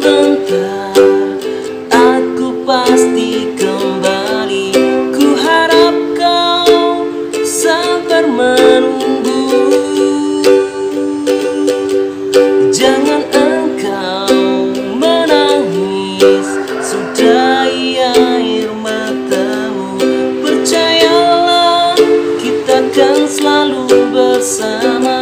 sebentar, aku pasti kembali. Ku harap kau sabar menunggu. Jangan engkau menangis, sudahi air matamu. Percayalah, kita kan selalu bersama.